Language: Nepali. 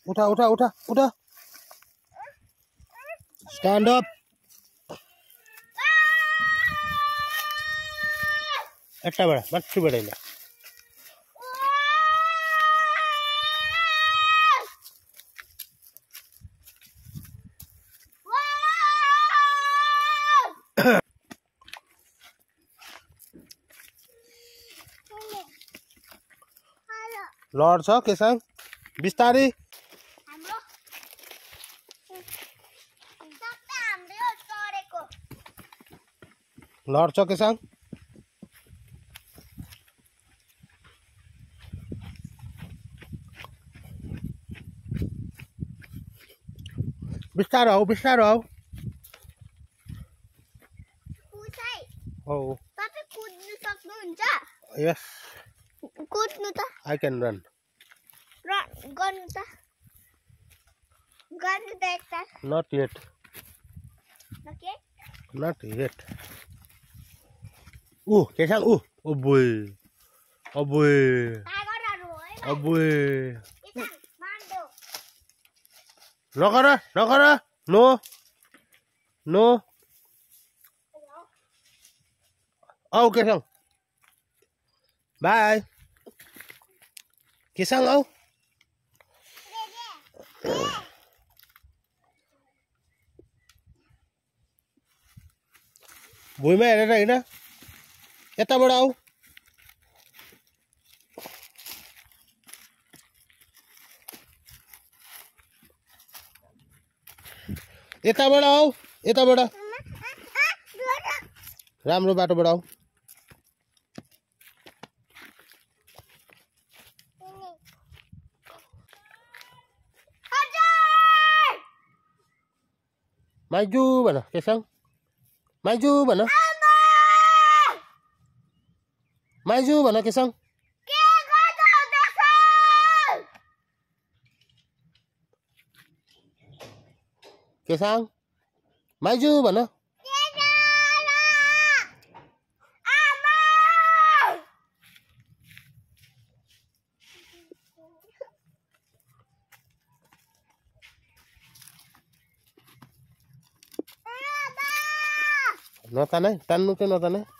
उठा उठा उठा उठा स्टैंड अप एट्टा बड़ा मट्टी बड़ा इला लड्छ केसाङ बिस्तारै लड्छ केसाङ बिस्तारो आऊ हो तपाईं कुद्नु सक्नुहुन्छ यस कुद्नु त I can run गर्नु त एकता not yet okay not yet केसाङ बोय टाइगरहरु हो मान्डो नगर नो आऊ केसाङ बाय केसाङ आऊ भुइँमा हेरेर हैन यताबाट आऊ यताबाट राम्रो बाटोबाट आऊ माइजू भन केसाङ माइजू भन केसाङ केसाङ माइजू भन नताने टान्नु चाहिँ नताने